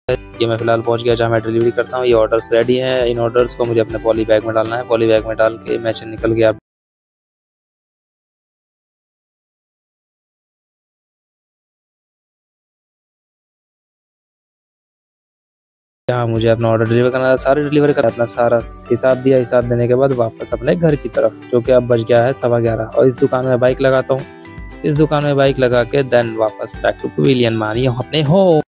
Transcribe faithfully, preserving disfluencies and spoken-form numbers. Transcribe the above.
ये मैं फ़िलहाल पहुंच गया जहाँ मैं डिलीवरी करता हूँ। ये ऑर्डर्स रेडी हैं। इन ऑर्डर्स को मुझे अपने पॉली बैग में डालना है। पॉली बैग में डाल के मैं निकल गया। जहाँ मुझे अपना ऑर्डर डिलीवर करना था, सारे डिलीवर कर अपना सारा हिसाब दिया। हिसाब देने के बाद वापस अपने घर की तरफ, जो कि अब बज गया है सवा ग्यारह। और इस दुकान में बाइक लगाता हूँ। इस दुकान में बाइक लगा के देन वापस बैक टू पवेलियन मानी अपने होम।